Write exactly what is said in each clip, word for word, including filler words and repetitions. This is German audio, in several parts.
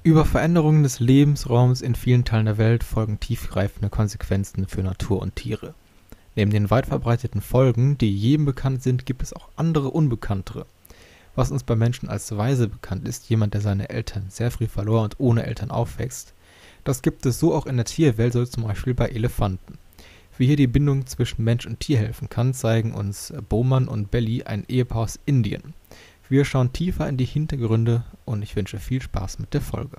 Über Veränderungen des Lebensraums in vielen Teilen der Welt folgen tiefgreifende Konsequenzen für Natur und Tiere. Neben den weit verbreiteten Folgen, die jedem bekannt sind, gibt es auch andere unbekanntere. Was uns bei Menschen als Waise bekannt ist, jemand, der seine Eltern sehr früh verlor und ohne Eltern aufwächst, das gibt es so auch in der Tierwelt, so zum Beispiel bei Elefanten. Wie hier die Bindung zwischen Mensch und Tier helfen kann, zeigen uns Bowman und Belly, ein Ehepaar aus Indien. Wir schauen tiefer in die Hintergründe und ich wünsche viel Spaß mit der Folge.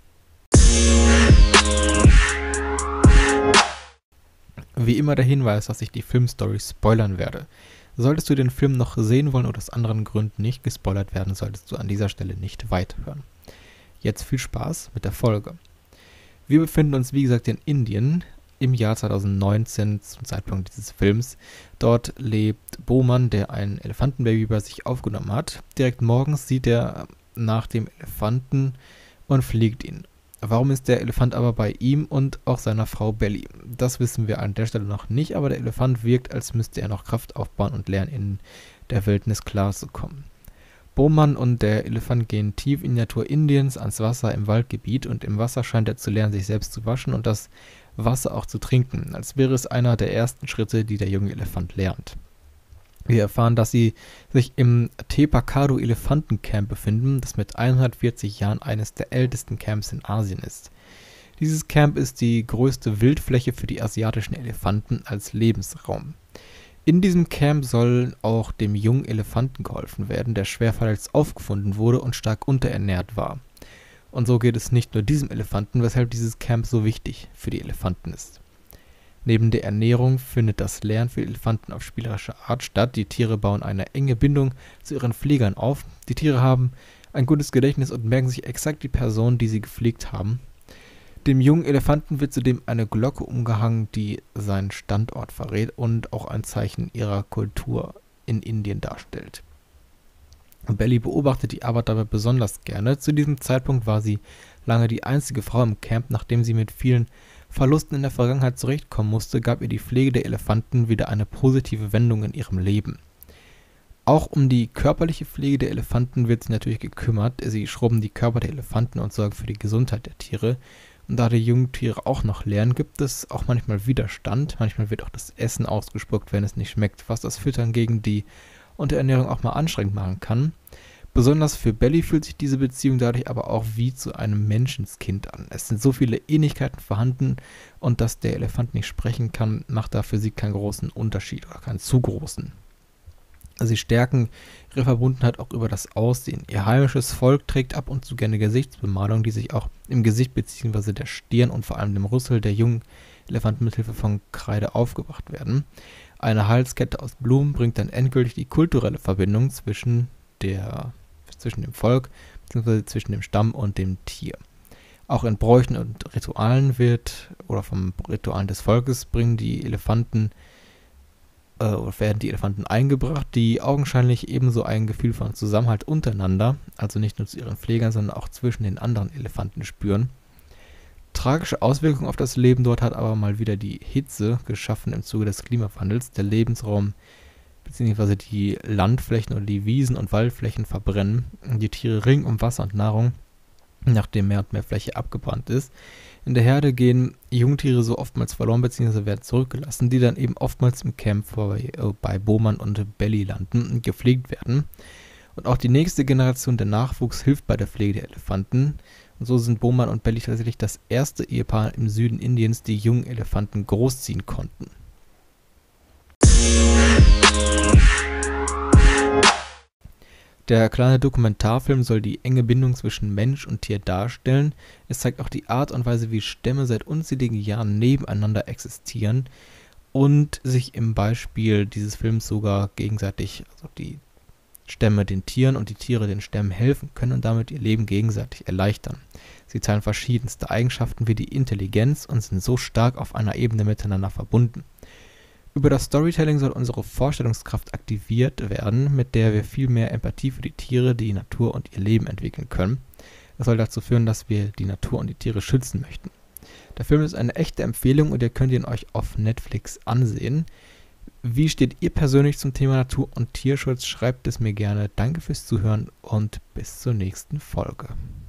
Wie immer der Hinweis, dass ich die Filmstory spoilern werde. Solltest du den Film noch sehen wollen oder aus anderen Gründen nicht gespoilert werden, solltest du an dieser Stelle nicht weiterhören. Jetzt viel Spaß mit der Folge. Wir befinden uns wie gesagt in Indien im Jahr zweitausendneunzehn zum Zeitpunkt dieses Films. Dort lebt Bowman, der ein Elefantenbaby bei sich aufgenommen hat. Direkt morgens sieht er nach dem Elefanten und fliegt ihn. Warum ist der Elefant aber bei ihm und auch seiner Frau Belly? Das wissen wir an der Stelle noch nicht, aber der Elefant wirkt, als müsste er noch Kraft aufbauen und lernen, in der Wildnis klarzukommen. Bowman und der Elefant gehen tief in die Natur Indiens ans Wasser im Waldgebiet und im Wasser scheint er zu lernen, sich selbst zu waschen und das Wasser auch zu trinken, als wäre es einer der ersten Schritte, die der junge Elefant lernt. Wir erfahren, dass sie sich im Tepakadu Elefantencamp befinden, das mit hundertvierzig Jahren eines der ältesten Camps in Asien ist. Dieses Camp ist die größte Wildfläche für die asiatischen Elefanten als Lebensraum. In diesem Camp soll auch dem jungen Elefanten geholfen werden, der schwer verletzt aufgefunden wurde und stark unterernährt war. Und so geht es nicht nur diesem Elefanten, weshalb dieses Camp so wichtig für die Elefanten ist. Neben der Ernährung findet das Lernen für Elefanten auf spielerische Art statt. Die Tiere bauen eine enge Bindung zu ihren Pflegern auf. Die Tiere haben ein gutes Gedächtnis und merken sich exakt die Person, die sie gepflegt haben. Dem jungen Elefanten wird zudem eine Glocke umgehangen, die seinen Standort verrät und auch ein Zeichen ihrer Kultur in Indien darstellt. Belly beobachtet die Arbeit dabei besonders gerne. Zu diesem Zeitpunkt war sie lange die einzige Frau im Camp. Nachdem sie mit vielen Verlusten in der Vergangenheit zurechtkommen musste, gab ihr die Pflege der Elefanten wieder eine positive Wendung in ihrem Leben. Auch um die körperliche Pflege der Elefanten wird sie natürlich gekümmert. Sie schrubben die Körper der Elefanten und sorgen für die Gesundheit der Tiere. Und da die jungen Tiere auch noch lernen, gibt es auch manchmal Widerstand. Manchmal wird auch das Essen ausgespuckt, wenn es nicht schmeckt, was das Füttern gegen die Unterernährung auch mal anstrengend machen kann. Besonders für Belly fühlt sich diese Beziehung dadurch aber auch wie zu einem Menschenskind an. Es sind so viele Ähnlichkeiten vorhanden und dass der Elefant nicht sprechen kann, macht da für sie keinen großen Unterschied oder keinen zu großen. Sie stärken ihre Verbundenheit auch über das Aussehen. Ihr heimisches Volk trägt ab und zu gerne Gesichtsbemalung, die sich auch im Gesicht bzw. der Stirn und vor allem dem Rüssel der jungen Elefanten mit Hilfe von Kreide aufgebracht werden. Eine Halskette aus Blumen bringt dann endgültig die kulturelle Verbindung zwischen, der, zwischen dem Volk bzw. zwischen dem Stamm und dem Tier. Auch in Bräuchen und Ritualen wird, oder vom Ritualen des Volkes, bringen die Elefanten äh, oder werden die Elefanten eingebracht, die augenscheinlich ebenso ein Gefühl von Zusammenhalt untereinander, also nicht nur zu ihren Pflegern, sondern auch zwischen den anderen Elefanten spüren. Tragische Auswirkungen auf das Leben dort hat aber mal wieder die Hitze geschaffen im Zuge des Klimawandels. Der Lebensraum bzw. die Landflächen oder die Wiesen und Waldflächen verbrennen. Die Tiere ringen um Wasser und Nahrung, nachdem mehr und mehr Fläche abgebrannt ist. In der Herde gehen Jungtiere so oftmals verloren bzw. werden zurückgelassen, die dann eben oftmals im Camp bei, äh, bei Bowman und Belly landen und gepflegt werden. Und auch die nächste Generation der Nachwuchs hilft bei der Pflege der Elefanten. Und so sind Bowman und Belly tatsächlich das erste Ehepaar im Süden Indiens, die jungen Elefanten großziehen konnten. Der kleine Dokumentarfilm soll die enge Bindung zwischen Mensch und Tier darstellen. Es zeigt auch die Art und Weise, wie Stämme seit unzähligen Jahren nebeneinander existieren und sich im Beispiel dieses Films sogar gegenseitig, also die Stämme den Tieren und die Tiere den Stämmen helfen können und damit ihr Leben gegenseitig erleichtern. Sie teilen verschiedenste Eigenschaften wie die Intelligenz und sind so stark auf einer Ebene miteinander verbunden. Über das Storytelling soll unsere Vorstellungskraft aktiviert werden, mit der wir viel mehr Empathie für die Tiere, die Natur und ihr Leben entwickeln können. Das soll dazu führen, dass wir die Natur und die Tiere schützen möchten. Der Film ist eine echte Empfehlung und ihr könnt ihn euch auf Netflix ansehen. Wie steht ihr persönlich zum Thema Natur- und Tierschutz? Schreibt es mir gerne. Danke fürs Zuhören und bis zur nächsten Folge.